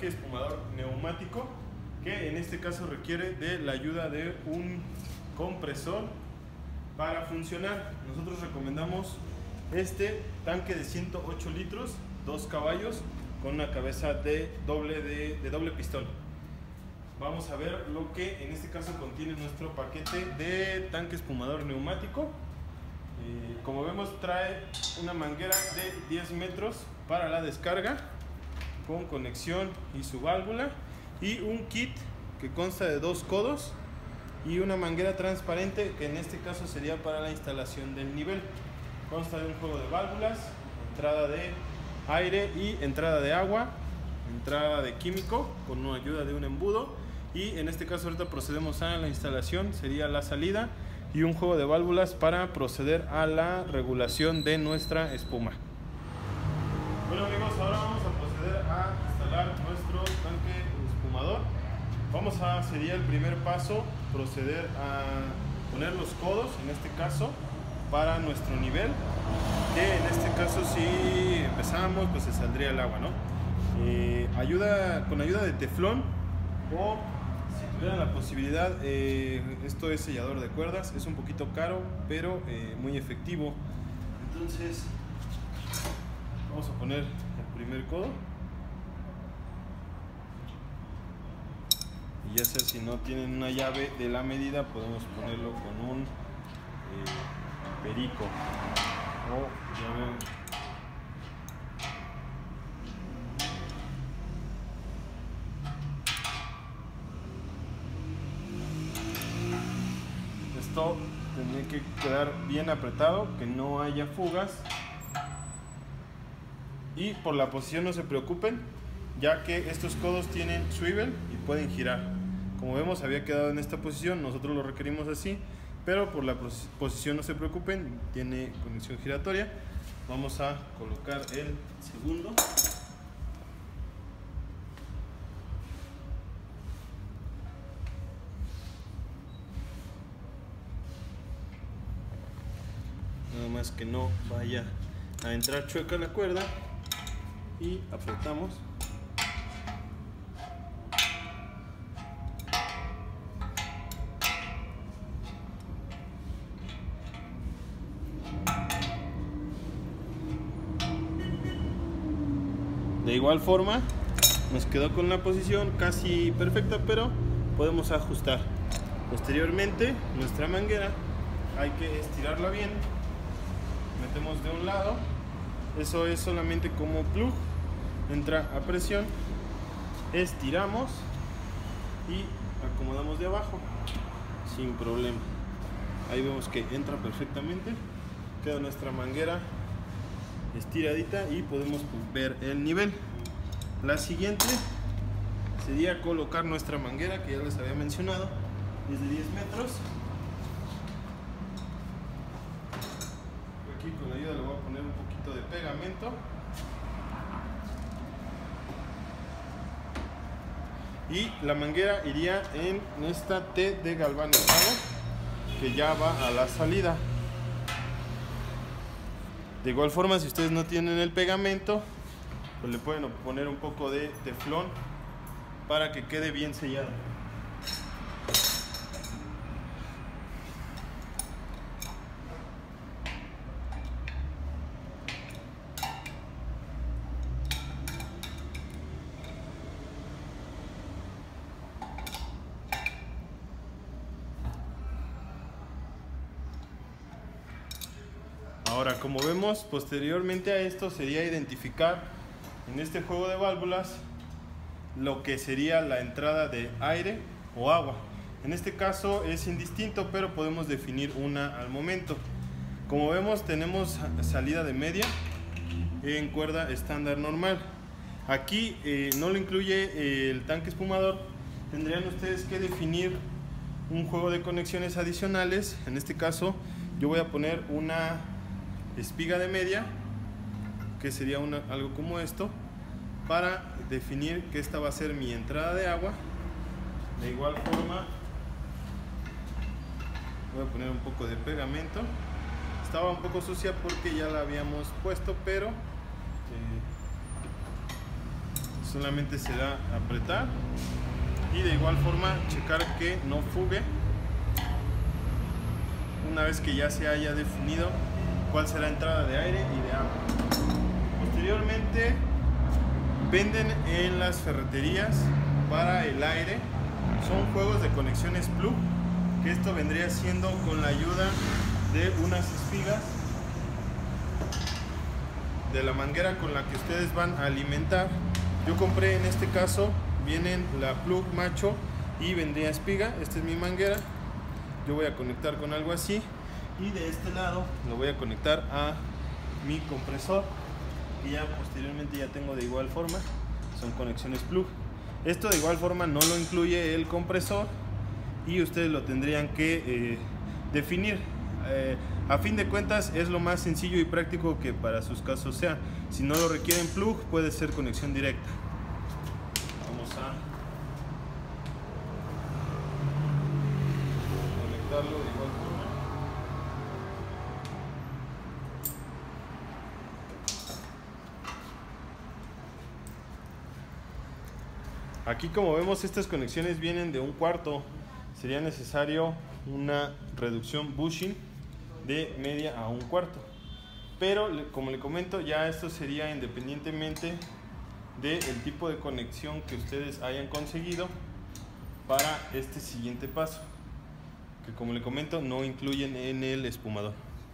tanque espumador neumático, que en este caso requiere de la ayuda de un compresor para funcionar. Nosotros recomendamos este tanque de 108 litros, 2 caballos, con una cabeza de doble pistón. Vamos a ver lo que en este caso contiene nuestro paquete de tanque espumador neumático. Como vemos, trae una manguera de 10 metros para la descarga, con conexión y su válvula, y un kit que consta de 2 codos y una manguera transparente, que en este caso sería para la instalación del nivel. Consta de un juego de válvulas, entrada de aire y entrada de agua, entrada de químico con ayuda de un embudo, y en este caso ahorita procedemos a la instalación, sería la salida, y un juego de válvulas para proceder a la regulación de nuestra espuma. Bueno amigos, ahora vamos a proceder a instalar nuestro tanque espumador. Sería el primer paso, proceder a poner los codos, en este caso, para nuestro nivel, que en este caso si empezamos, pues se saldría el agua, ¿no? Con ayuda de teflón, o si tuvieran la posibilidad, esto es sellador de cuerdas, es un poquito caro, pero muy efectivo. Entonces vamos a poner el primer codo, y ya sea si no tienen una llave de la medida, podemos ponerlo con un perico o llave. Esto tendría que quedar bien apretado, que no haya fugas, y por la posición no se preocupen, ya que estos codos tienen swivel y pueden girar. Como vemos, había quedado en esta posición, nosotros lo requerimos así, pero por la posición no se preocupen, tiene conexión giratoria. Vamos a colocar el segundo. Nada más que no vaya a entrar chueca la cuerda, y apretamos. De igual forma, nos quedó con una posición casi perfecta, pero podemos ajustar. Posteriormente, nuestra manguera hay que estirarla bien. Metemos de un lado, eso es solamente como plug, entra a presión, estiramos y acomodamos de abajo sin problema. Ahí vemos que entra perfectamente, queda nuestra manguera estiradita y podemos ver el nivel. La siguiente sería colocar nuestra manguera, que ya les había mencionado, es de 10 metros. Aquí con la ayuda le voy a poner un poquito de pegamento, y la manguera iría en esta T de galvanizado, que ya va a la salida. De igual forma, si ustedes no tienen el pegamento, pues le pueden poner un poco de teflón para que quede bien sellado. Ahora, como vemos, posteriormente a esto sería identificar en este juego de válvulas lo que sería la entrada de aire o agua. En este caso es indistinto, pero podemos definir una al momento. Como vemos, tenemos salida de media en cuerda estándar normal. Aquí no lo incluye el tanque espumador. Tendrían ustedes que definir un juego de conexiones adicionales. En este caso yo voy a poner una espiga de media, que sería algo como esto, para definir que esta va a ser mi entrada de agua. De igual forma voy a poner un poco de pegamento. Estaba un poco sucia porque ya la habíamos puesto, pero eso solamente se da a apretar y de igual forma checar que no fugue. Una vez que ya se haya definido cuál será la entrada de aire y de agua. Posteriormente venden en las ferreterías para el aire, son juegos de conexiones plug, que esto vendría siendo con la ayuda de unas espigas de la manguera con la que ustedes van a alimentar. Yo compré, en este caso vienen la plug macho y vendría espiga. Esta es mi manguera, yo voy a conectar con algo así y de este lado lo voy a conectar a mi compresor y ya posteriormente ya tengo de igual forma, son conexiones plug. Esto de igual forma no lo incluye el compresor y ustedes lo tendrían que definir. A fin de cuentas es lo más sencillo y práctico que para sus casos sea. Si no lo requieren plug, puede ser conexión directa. Vamos a conectarlo de igual forma. Aquí, como vemos, estas conexiones vienen de 1/4. Sería necesario una reducción bushing de media a 1/4. Pero como le comento, ya esto sería independientemente del tipo de conexión que ustedes hayan conseguido para este siguiente paso, que como le comento no incluyen en el espumador.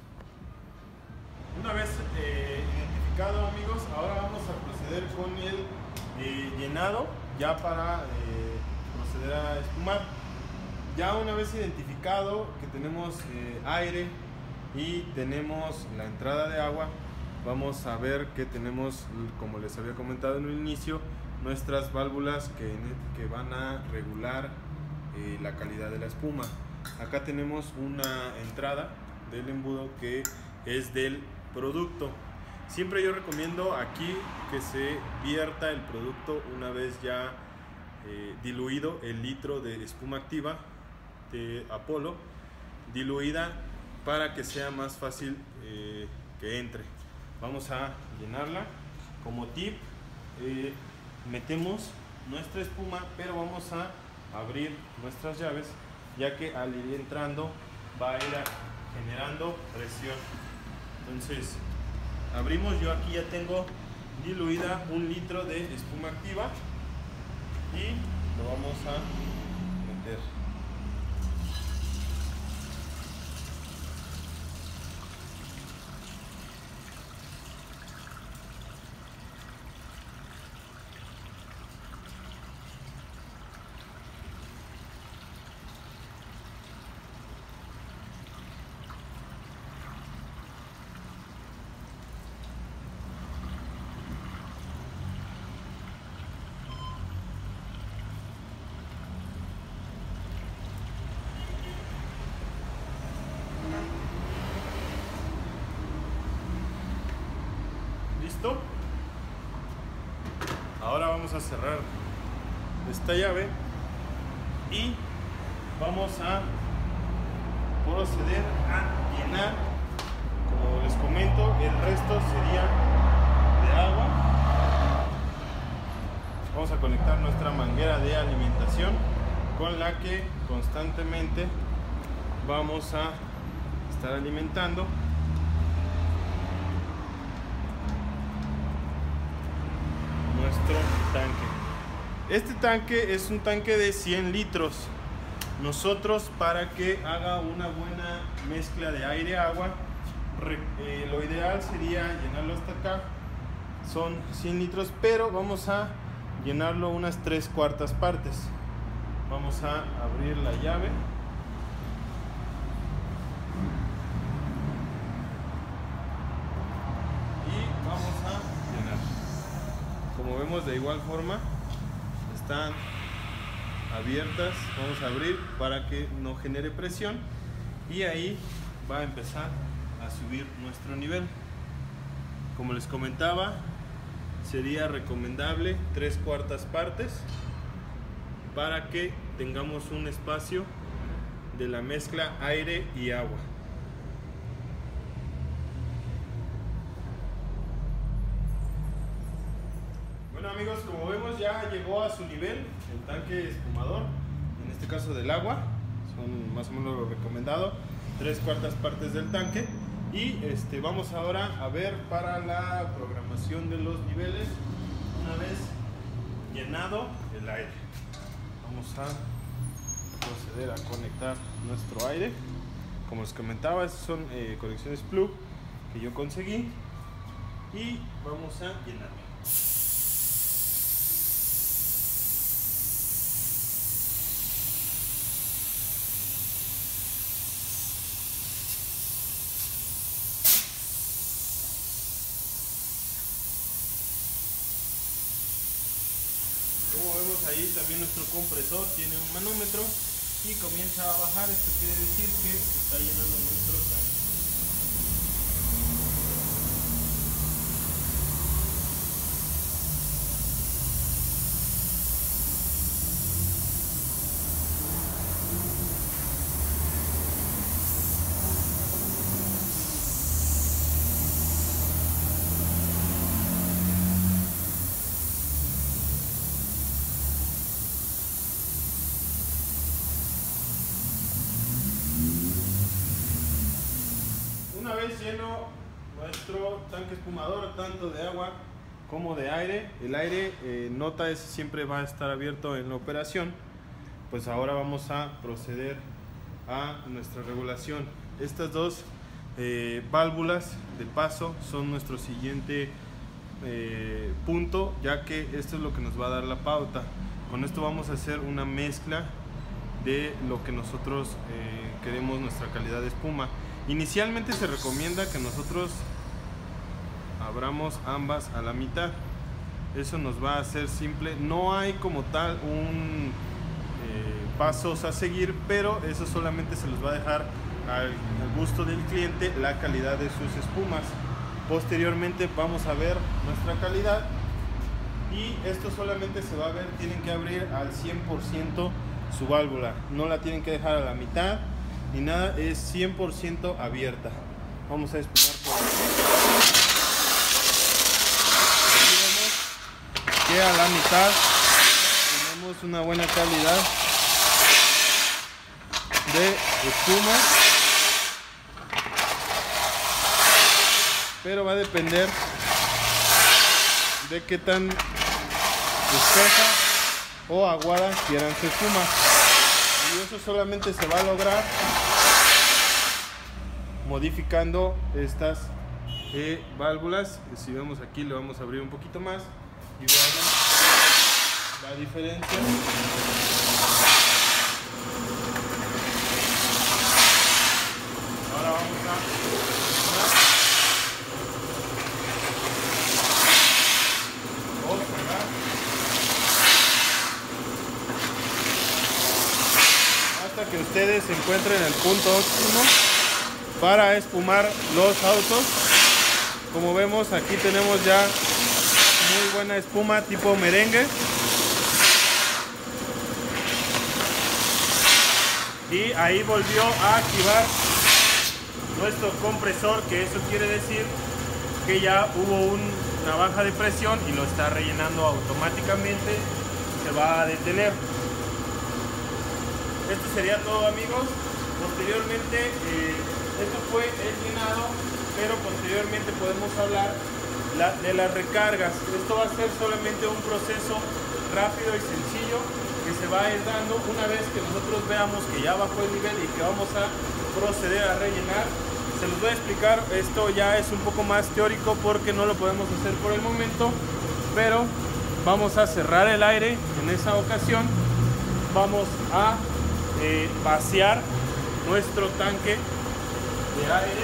Una vez identificado, amigos, ahora vamos a proceder con el llenado ya para proceder a espumar. Ya una vez identificado que tenemos aire y tenemos la entrada de agua, vamos a ver que tenemos, como les había comentado en un inicio, nuestras válvulas que van a regular la calidad de la espuma. Acá tenemos una entrada del embudo que es del producto. Siempre yo recomiendo aquí que se vierta el producto una vez ya diluido el litro de espuma activa de Apollo, diluida, para que sea más fácil que entre. Vamos a llenarla. Como tip, metemos nuestra espuma, pero vamos a abrir nuestras llaves, ya que al ir entrando va a ir generando presión. Entonces abrimos. Yo aquí ya tengo diluida 1 litro de espuma activa y lo vamos a meter. ¿Listo? Ahora vamos a cerrar esta llave y vamos a proceder a llenar. Como les comento, el resto sería de agua. Vamos a conectar nuestra manguera de alimentación con la que constantemente vamos a estar alimentando nuestro tanque. Este tanque es un tanque de 100 litros. Nosotros, para que haga una buena mezcla de aire-agua, lo ideal sería llenarlo hasta acá. Son 100 litros, pero vamos a llenarlo unas 3/4 partes. Vamos a abrir la llave. Y vamos a llenar. Como vemos, de igual forma están abiertas. Vamos a abrir para que no genere presión y ahí va a empezar a subir nuestro nivel. Como les comentaba, sería recomendable 3/4 partes para que tengamos un espacio de la mezcla aire y agua. Bueno, amigos, como vemos, ya llegó a su nivel el tanque espumador, en este caso del agua, son más o menos lo recomendado, 3/4 partes del tanque. Y vamos ahora a ver para la programación de los niveles, una vez llenado el aire. Vamos a proceder a conectar nuestro aire. Como les comentaba, estas son conexiones plug que yo conseguí y vamos a llenarlo. Como vemos ahí, también nuestro compresor tiene un manómetro y comienza a bajar. Esto quiere decir que está llenando nuestro tanque. Una vez lleno nuestro tanque espumador, tanto de agua como de aire, el aire nota ese siempre va a estar abierto en la operación. Pues ahora vamos a proceder a nuestra regulación. Estas dos válvulas de paso son nuestro siguiente punto, ya que esto es lo que nos va a dar la pauta. Con esto vamos a hacer una mezcla de lo que nosotros queremos, nuestra calidad de espuma. Inicialmente se recomienda que nosotros abramos ambas a la mitad. Eso nos va a hacer simple. No hay como tal un pasos a seguir, pero eso solamente se los va a dejar al gusto del cliente la calidad de sus espumas. Posteriormente vamos a ver nuestra calidad y esto solamente se va a ver, tienen que abrir al 100% su válvula, no la tienen que dejar a la mitad ni nada, es 100% abierta. Vamos a espumar por aquí. Aquí vemos que a la mitad tenemos una buena calidad de espuma, pero va a depender de qué tan espesa o aguada quieran su espuma, y eso solamente se va a lograr modificando estas válvulas. Si vemos aquí, le vamos a abrir un poquito más y veamos la diferencia. Ahora vamos a hasta que ustedes encuentren el punto óptimo para espumar los autos. Como vemos, aquí tenemos ya muy buena espuma tipo merengue, y ahí volvió a activar nuestro compresor, que eso quiere decir que ya hubo una baja de presión y lo está rellenando automáticamente, se va a detener. Esto sería todo, amigos. Posteriormente esto fue el llenado, pero posteriormente podemos hablar de las recargas. Esto va a ser solamente un proceso rápido y sencillo que se va a ir dando una vez que nosotros veamos que ya bajó el nivel y que vamos a proceder a rellenar. Se los voy a explicar, esto ya es un poco más teórico porque no lo podemos hacer por el momento, pero vamos a cerrar el aire en esa ocasión. Vamos a vaciar nuestro tanque de aire.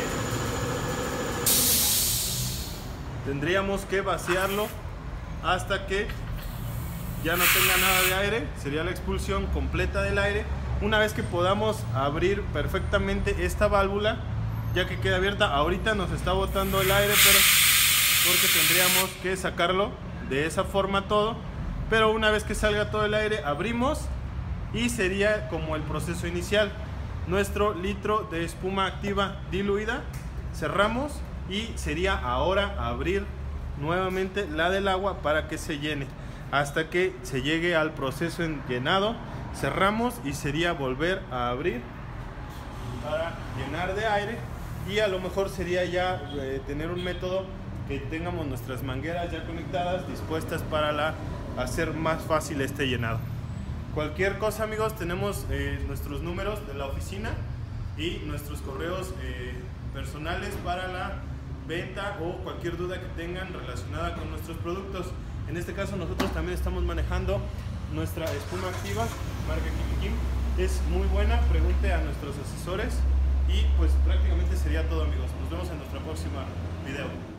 Tendríamos que vaciarlo hasta que ya no tenga nada de aire, sería la expulsión completa del aire. Una vez que podamos abrir perfectamente esta válvula, ya que queda abierta, ahorita nos está botando el aire, pero porque tendríamos que sacarlo de esa forma todo, pero una vez que salga todo el aire, abrimos y sería como el proceso inicial. Nuestro litro de espuma activa diluida, cerramos y sería ahora abrir nuevamente la del agua para que se llene. hasta que se llegue al proceso en llenado. Cerramos y sería volver a abrir para llenar de aire, y a lo mejor sería ya tener un método que tengamos nuestras mangueras ya conectadas, dispuestas para hacer más fácil este llenado. Cualquier cosa, amigos, tenemos nuestros números de la oficina y nuestros correos personales para la venta o cualquier duda que tengan relacionada con nuestros productos. En este caso nosotros también estamos manejando nuestra espuma activa marca Kim. Es muy buena, pregunte a nuestros asesores. Y pues prácticamente sería todo, amigos. Nos vemos en nuestro próximo video.